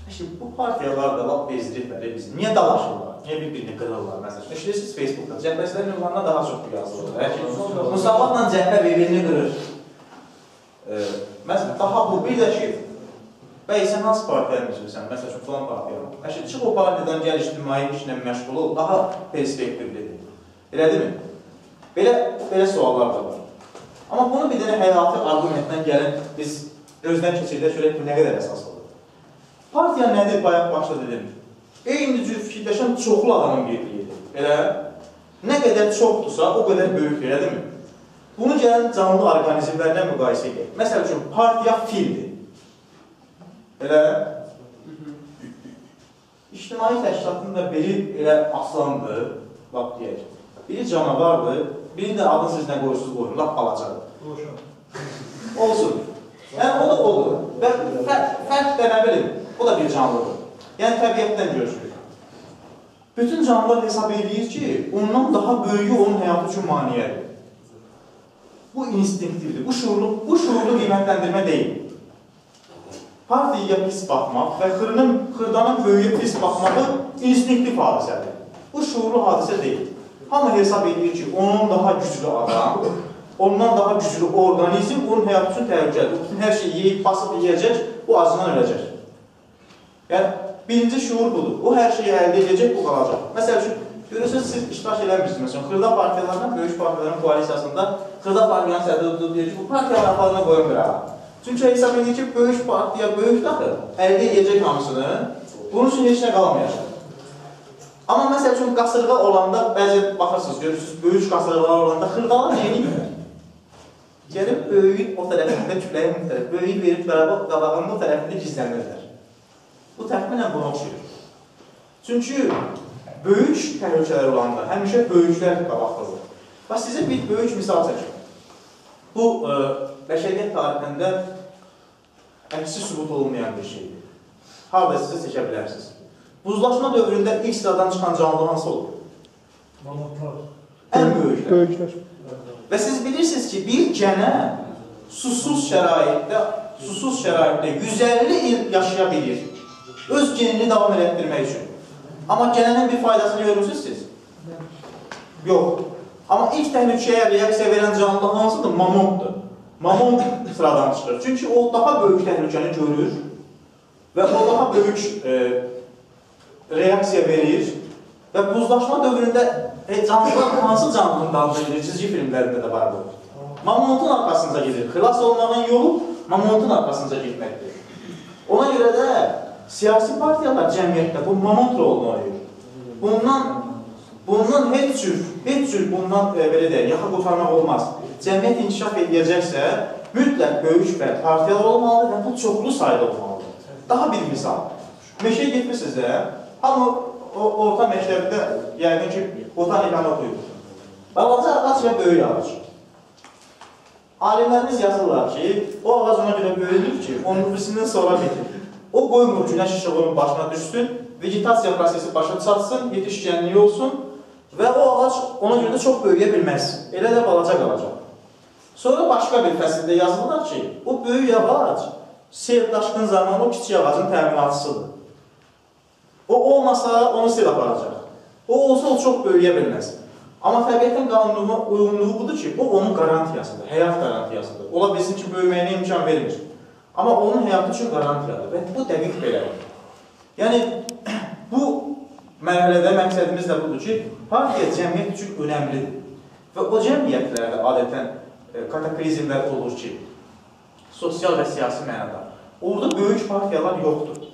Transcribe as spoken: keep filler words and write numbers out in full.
Şimdi bu partiyalar da lap bezdiriklər bizi. Niyə dalaşırlar? Niyə bir-birini qırırlar? Məsələn, işləyirsiniz Facebookda, cəhbəslərin ünvanına daha çox yazılır. Musabatla cəhbə bir-birini qırır. Məsələn, daha bu bir də ki, bəy, sən hansı partiyanı bilirsən? Məsələn, falan partiyanı. Əşi, çıx o partiyadan gəl ictimai işlə məşğul ol, daha perspektivlidir. Elədir mi? Belə, belə suallar da var. Amma bunu bir dənə həyatı argumentdən gəlin, biz gözdən keçirdə görək bu nə qədər əsaslıdır. Partiya nədir? Bayaq başda dedim. Eyni cür fikirləşən çoxlu adamın birliyidir. Elə, nə qədər çoxdursa, o qədər böyükdür, elədir mi? Bunu gələn canlı orqanizmlərlə müqayisə edək. Məsəl üçün, partiya fildir. Elə, ictimai təşkilatında biri elə aslandır, lap deyək. Biri canavardır, biri də adını siz nə qoyursunuz qoyun, lap balacadır. Olsun. Yəni, o da olur. Və fərq də nə bilim, o da bir canlıdır. Yəni, təbiətdən görüşürük. Bütün canlılar hesab edir ki, ondan daha böyüyü onun həyatı üçün maniyədir. Bu instinktivdir, bu şuurlu, bu şuurlu qiymətləndirmə deyil. Partiyaya pis baxmaq və xırının, xırdanın böyüyə pis baxmağı instinktiv hadisədir. Bu şuurlu hadisə deyil. Hamı hesab edir ki, onun daha güclü adam, ondan daha güclü orqanizm onun həyatı üçün təhlükədir. Bütün hər şeyi yeyib, basıb yiyəcək, bu acından öləcək. Yəni, birinci şuur budur. O hər şeyi əldə edəcək, bu qalacaq. Məsəl üçün, görürsünüz, siz iştirak eləmişsiniz. Məsələn, xırda partiyalardan, böyük partiyaların koalisiyasında xırda partiyanın sədrdə deyir ki, bu partiyalar aparına qoyun bir ara. Çünki hesab edir ki, böyük partiya, böyük daxil, əldə edəcək hamısını, bunun üçün heç nə qalmayacaq. Amma məsəl üçün, qasırğa olanda, bəzi baxırsınız, görürsünüz, böyük qasırğalar olanda xırdalar neyini görür? Gəlib, böyüyün o tərəfində, küləyin bu tərəf, böyüyün verib qabağının o tərəfində gizlənirlər. Bu təxminən buna oxşayır. Çünki böyük təhlükələr olanda həmişə böyüklər qabaqdırır. Və sizə bir böyük misal çəkim. Bu, bəşəriyyət tarixində əksi sübut olunmayan bir şeydir. Harada sizə seçə bilərsiniz. Buzlaşma dövründə ilk sıradan çıxan canlı hansı olur? Mamutlar. Ən böyüklər. Böyüklər. Və siz bilirsiniz ki, bir gənə susuz şəraitdə, susuz şəraitdə yüz əlli il yaşaya bilir. Öz genini davam elətdirmək üçün. Amma gənənin bir faydasını görürsünüz siz? Yox. Amma ilk təhlükəyə reaksiya verən canlı hansıdır? Mamontdur. Mamont sıradan çıxır. Çünki o daha böyük təhlükəni görür və o daha böyük e, reaksiya verir və buzlaşma dövründə e, canlılar hansı canlının dalına gedir? Çizgi filmlərində də var bu. Mamontun arxasınca gedir. Xilas olmağın yolu Mamontun arxasınca getməkdir. Ona görə də siyasi partiyalar cəmiyyətdə bu mamont rolunu oynayır. Bundan, bundan heç cür, heç cür bundan e, belə deyək, yaxa qurtarmaq olmaz. Cəmiyyət inkişaf edəcəksə, mütləq böyük və partiyalar olmalıdır və bu çoxlu sayda olmalıdır. Daha bir misal. Meşəyə getmişsiniz də, hamı o, orta məktəbdə, yəqin ki, botanikanı oxuyur. Balaca ağac və böyük ağac. Alimlərimiz yazırlar ki, o ağac ona görə böyüdür ki, onun birisindən sonra bitir. O qoymur günəş işığının başına düşsün, vegetasiya prosesi başa çatsın, yetişkənliyi olsun və o ağac ona görə də çox böyüyə bilməz. Elə də balaca qalacaq. Sonra başqa bir fəsildə yazılır ki, o böyük ağac sel daşqın zamanı o kiçik ağacın təminatçısıdır. O olmasa onu sel aparacaq. O olsa o çox böyüyə bilməz. Amma təbiətin qanununa uyğunluğu budur ki, bu onun qarantiyasıdır, həyat qarantiyasıdır. Ola bilsin ki, böyüməyinə imkan vermir. Amma onun həyatı üçün qarantiyadır və bu dəqiq belədir. Yəni, bu mərhələdə məqsədimiz də budur ki, partiya cəmiyyət üçün önəmlidir. Və o cəmiyyətlərdə adətən kataklizmlər olur ki, sosial və siyasi mənada. Orada böyük partiyalar yoxdur.